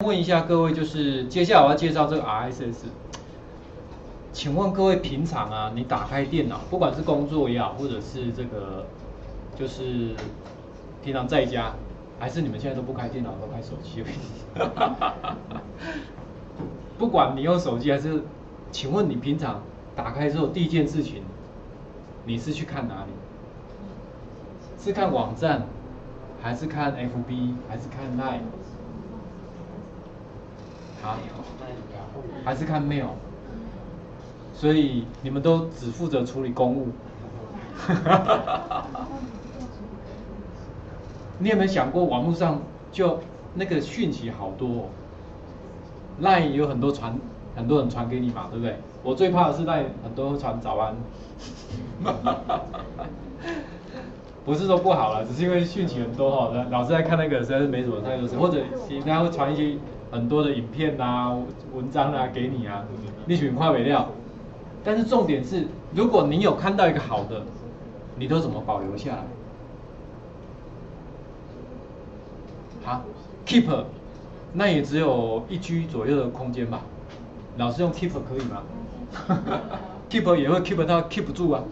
问一下各位，就是接下来我要介绍这个 RSS。请问各位平常啊，你打开电脑，不管是工作也好，或者是这个就是平常在家，还是你们现在都不开电脑，都开手机而已？不管你用手机还是，请问你平常打开之后第一件事情，你是去看哪里？是看网站，还是看 FB， 还是看 Line？ 啊？还是看 Mail？ 所以你们都只负责处理公务。你有没有想过，网络上就那个讯息好多哦，Line 有很多人传给你嘛，对不对？我最怕的是 Line 很多人传早安，不是说不好啦，只是因为讯息很多哈，老师在看那个实在是没什么太多事，或者人家会传一些很多的影片啊、文章啊给你啊，你选快没料。但是重点是，如果你有看到一个好的，你都怎么保留下来？好 ，keep， 那也只有1G 左右的空间吧。老师用 keep 可以吗？keep 也会 keep 到 keep 不住啊。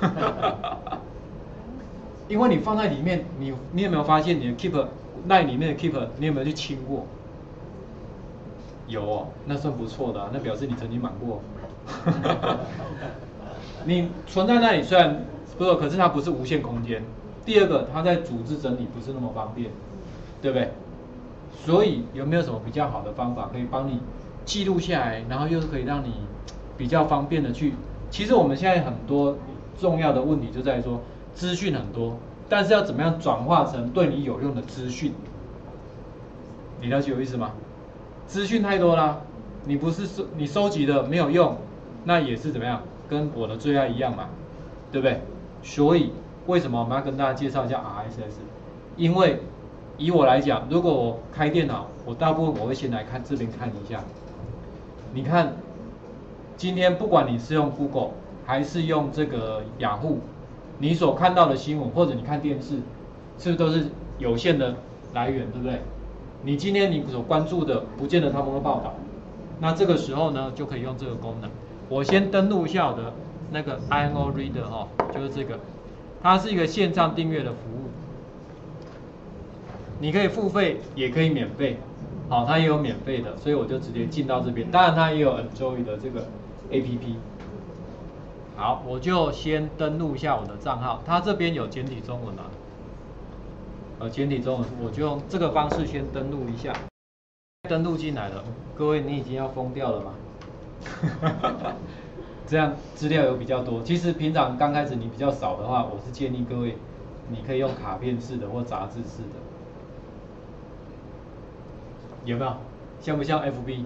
因为你放在里面，你有没有发现你的 keep 那里面的 keep， 你有没有去清过？有哦，那算不错的啊，那表示你曾经满过。你存在那里虽然不错，可是它不是无限空间。第二个，它在组织整理不是那么方便，对不对？所以有没有什么比较好的方法可以帮你记录下来，然后又可以让你比较方便的去？其实我们现在很多重要的问题就在于说，资讯很多，但是要怎么样转化成对你有用的资讯？你了解我意思吗？资讯太多啦，你不是你收集的没有用，那也是怎么样？跟我的最爱一样嘛，对不对？所以为什么我们要跟大家介绍一下 RSS？ 因为以我来讲，如果我开电脑，我大部分我会先来看这边看一下。你看，今天不管你是用 Google 还是用这个雅虎，你所看到的新闻或者你看电视，是不是都是有限的来源，对不对？你今天你所关注的，不见得他们会报道。那这个时候呢，就可以用这个功能。我先登录一下我的那个 INO Reader 哈，就是这个，它是一个线上订阅的服务，你可以付费，也可以免费，好，它也有免费的，所以我就直接进到这边。当然，它也有 Android 的这个 APP。好，我就先登录一下我的账号，它这边有简体中文啊。简体中文，我就用这个方式先登录一下。登录进来了，各位你已经要疯掉了吗？这样资料有比较多。其实平常刚开始你比较少的话，我是建议各位，你可以用卡片式的或杂志式的，有没有？像不像 FB？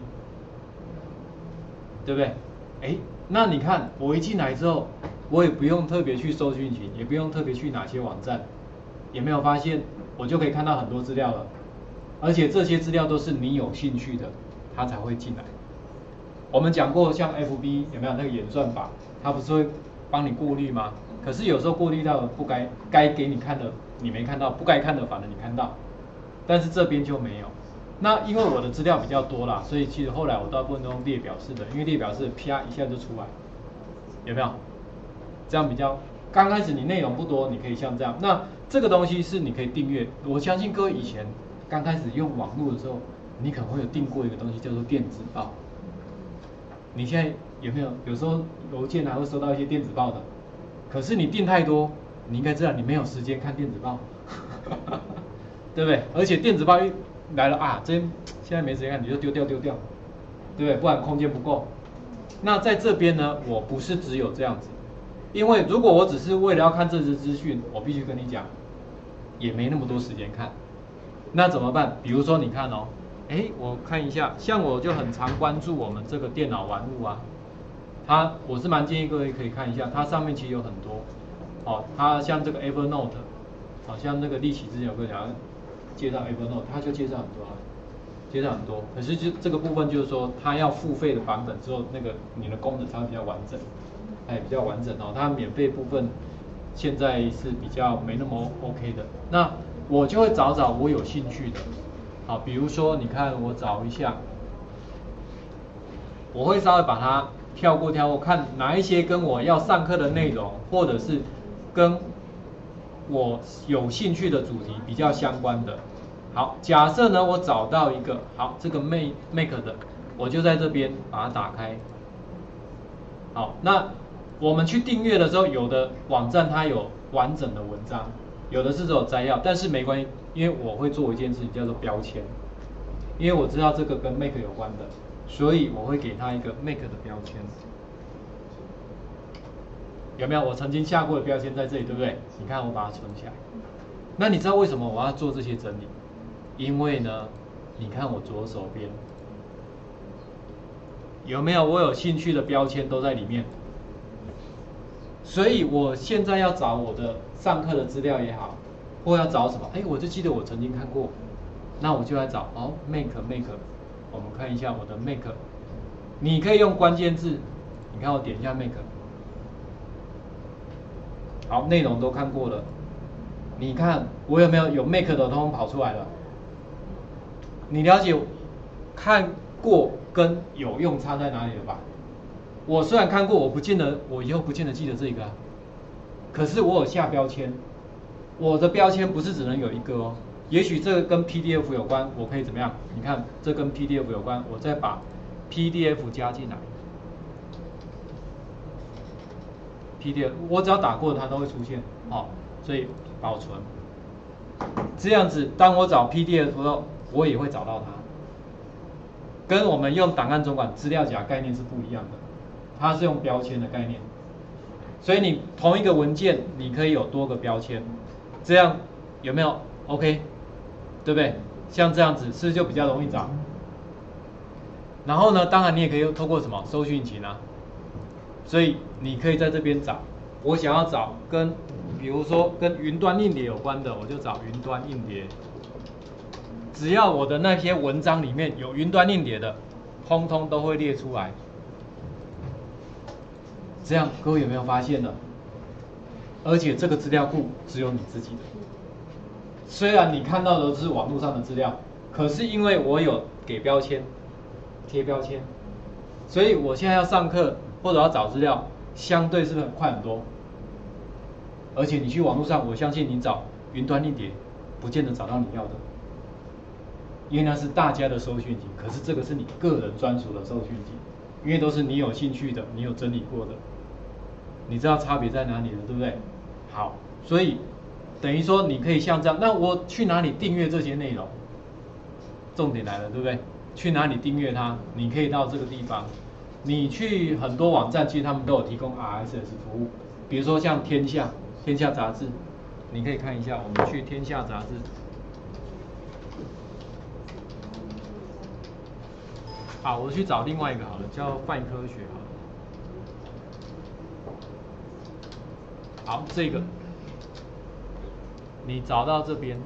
对不对？哎，那你看我一进来之后，我也不用特别去搜讯群，也不用特别去哪些网站，有没有发现我就可以看到很多资料了？而且这些资料都是你有兴趣的，它才会进来。我们讲过，像 FB 有没有那个演算法，它不是会帮你过滤吗？可是有时候过滤到不该给你看的你没看到，不该看的反而你看到，但是这边就没有。那因为我的资料比较多啦，所以其实后来我大部分都用列表式的，因为列表式啪一下就出来，有没有？这样比较刚开始你内容不多，你可以像这样。那这个东西是你可以订阅，我相信各位以前刚开始用网络的时候，你可能会有订过一个东西叫做电子报。你现在有没有？有时候邮件还会收到一些电子报的，可是你订太多，你应该知道你没有时间看电子报，对不对？而且电子报一来了啊，现在没时间看，你就丢掉，对不对？不然空间不够。那在这边呢，我不是只有这样子，因为如果我只是为了要看这支资讯，我必须跟你讲，也没那么多时间看。那怎么办？比如说你看哦。我看一下，像我就很常关注我们这个电脑玩物啊，我是蛮建议各位可以看一下，它上面其实有很多，它像这个 Evernote， 好像那个立奇之前有个讲介绍 Evernote， 它就介绍很多啊，介绍很多，可是就这个部分就是说，它要付费的版本之后，那个你的功能才会比较完整，比较完整哦，它免费部分现在是比较没那么 OK 的，那我就会找我有兴趣的。 好，比如说你看我找一下，我会稍微把它跳过，看哪一些跟我要上课的内容，或者是跟我有兴趣的主题比较相关的。好，假设呢我找到一个好这个 make 的，我就在这边把它打开。好，那我们去订阅的时候，有的网站它有完整的文章，有的是只有摘要，但是没关系，因为我会做一件事情叫做标签，因为我知道这个跟 make 有关的，所以我会给它一个 make 的标签。有没有？我曾经下过的标签在这里，对不对？你看我把它存起来。那你知道为什么我要做这些整理？因为呢，你看我左手边有没有我有兴趣的标签都在里面。所以我现在要找我的上课的资料也好，或要找什么，我就记得我曾经看过，那我就来找make， 我们看一下我的 make， 你可以用关键字，你看我点一下 make， 好，内容都看过了，你看我有没有 make 的通通跑出来了？你了解看过跟有用差在哪里了吧？我虽然看过，我以后不见得记得这个啊，可是我有下标签，我的标签不是只能有一个哦，也许这个跟 PDF 有关，我可以怎么样？你看这跟 PDF 有关，我再把 PDF 加进来 ，PDF 我只要打过它都会出现，所以保存，这样子当我找 PDF 的时候，我也会找到它，跟我们用档案总管资料夹概念是不一样的。它是用标签的概念，所以你同一个文件你可以有多个标签，这样有没有 OK？ 对不对？像这样子是不是就比较容易找？然后呢，当然你也可以透过什么搜寻引擎啊，所以你可以在这边找，我想要找比如说跟云端硬碟有关的，我就找云端硬碟，只要我的那篇文章里面有云端硬碟的，通通都会列出来。这样各位有没有发现呢？而且这个资料库只有你自己的。虽然你看到的都是网络上的资料，可是因为我有给标签、贴标签，所以我现在要上课或者要找资料，相对是不是很快很多？而且你去网络上，我相信你找云端硬碟，不见得找到你要的，因为那是大家的搜寻引擎，可是这个是你个人专属的搜寻引擎，因为都是你有兴趣的，你有整理过的。你知道差别在哪里了，对不对？好，所以等于说你可以像这样，那我去哪里订阅这些内容？重点来了，对不对？去哪里订阅它？你可以到这个地方，你去很多网站，其实他们都有提供 RSS 服务，比如说像天下杂志，你可以看一下，我们去天下杂志。好，我去找另外一个好了，叫泛科学好了。好，这个你找到这边，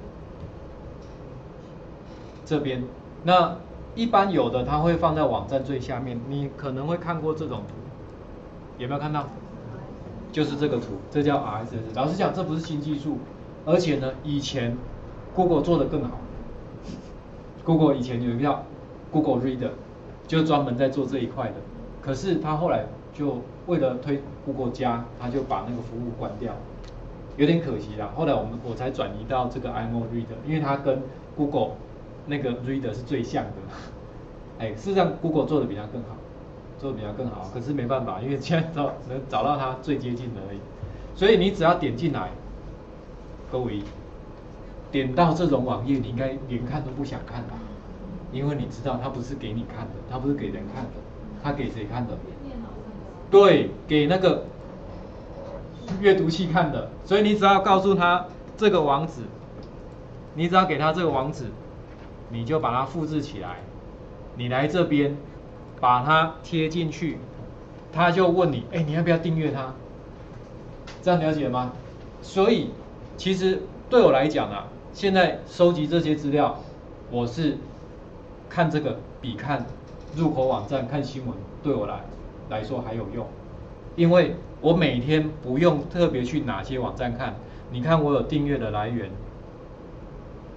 那一般有的它会放在网站最下面，你可能会看过这种图，有没有看到？就是这个图，这叫 RSS。老实讲，这不是新技术，而且呢，以前 Google 做得更好。Google 以前有一个叫 Google Reader， 就专门在做这一块的，可是它后来就为了推 Google 加，他就把那个服务关掉，有点可惜啦。后来我才转移到这个 IMO Reader， 因为它跟 Google 那个 Reader 是最像的。事实上 Google 做的比它更好，可是没办法，因为现在能找到它最接近的而已。所以你只要点进来，各位点到这种网页，你应该连看都不想看吧？因为你知道它不是给你看的，它不是给人看的，它给谁看的？对，给那个阅读器看的。所以你只要告诉他这个网址，你只要给他这个网址，你就把它复制起来，你来这边把它贴进去，他就问你，你要不要订阅它？这样了解吗？所以其实对我来讲啊，现在收集这些资料，我是看这个比看入口网站看新闻对我来说还有用，因为我每天不用特别去哪些网站看。你看我有订阅的来源，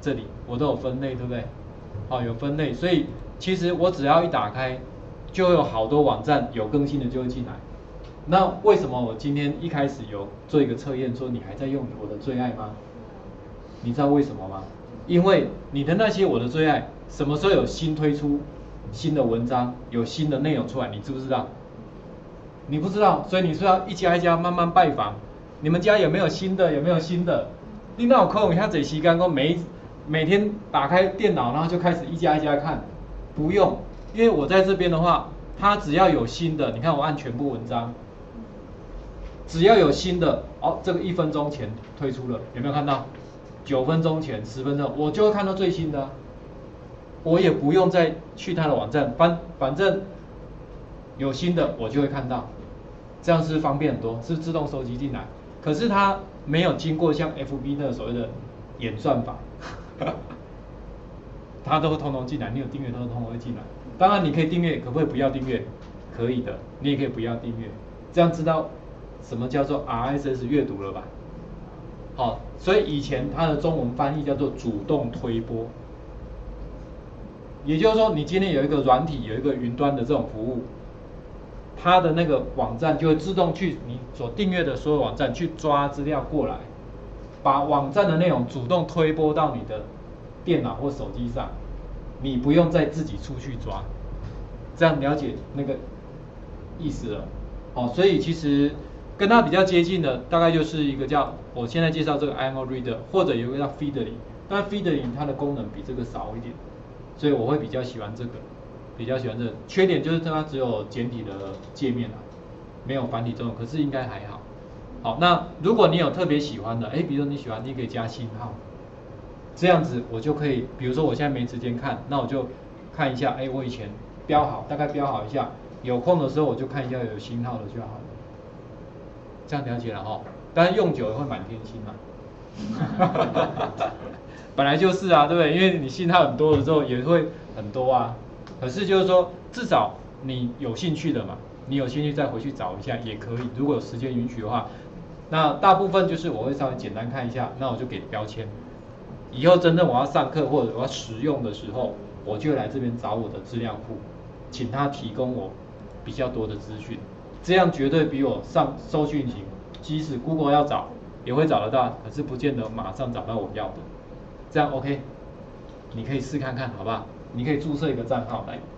这里我都有分类，对不对？好，有分类，所以其实我只要一打开，就会有好多网站有更新的就会进来。那为什么我今天一开始有做一个测验，说你还在用我的最爱吗？你知道为什么吗？因为你的那些我的最爱，什么时候有新推出新的文章，有新的内容出来，你知不知道？你不知道，所以你是要一家一家慢慢拜访。你们家有没有新的？有没有新的？你哪有空？像这时间说每天打开电脑，然后就开始一家一家看，不用，因为我在这边的话，它只要有新的，你看我按全部文章，只要有新的，哦，这个1分钟前推出了，有没有看到？9分钟前、10分钟，我就会看到最新的，我也不用再去它的网站，反正有新的我就会看到，这样是方便很多，是自动收集进来。可是它没有经过像 FB 那个所谓的演算法，它都会通通进来，你有订阅它都通通会进来。当然你可以订阅，可不可以不要订阅？可以的，你也可以不要订阅，这样知道什么叫做 RSS 阅读了吧？好，所以以前它的中文翻译叫做主动推播，也就是说你今天有一个软体，有一个云端的这种服务，它的那个网站就会自动去你所订阅的所有网站去抓资料过来，把网站的内容主动推播到你的电脑或手机上，你不用再自己出去抓，这样了解那个意思了。好，所以其实跟它比较接近的，大概就是一个叫我现在介绍这个 INO Reader， 或者有一个叫 Feedly， 但 Feedly 它的功能比这个少一点，所以我会比较喜欢这个。缺点就是它只有简体的界面啦，没有繁体中文，可是应该还好。好，那如果你有特别喜欢的，比如说你喜欢，你可以加星号，这样子我就可以，比如说我现在没时间看，那我就看一下，我以前标好，大概标好一下，有空的时候我就看一下有星号的就好了。这样了解了哈，当然用久了会满天星嘛，本来就是啊，对不对？因为你信号很多的时候也会很多啊。可是就是说，至少你有兴趣的嘛，你有兴趣再回去找一下也可以。如果有时间允许的话，那大部分就是我会稍微简单看一下，那我就给标签。以后真正我要上课或者我要实用的时候，我就来这边找我的资料库，请他提供我比较多的资讯。这样绝对比我上搜讯型，即使 Google 要找也会找得到，可是不见得马上找到我要的。这样 OK， 你可以试看看，好不好？你可以注册一个账号来。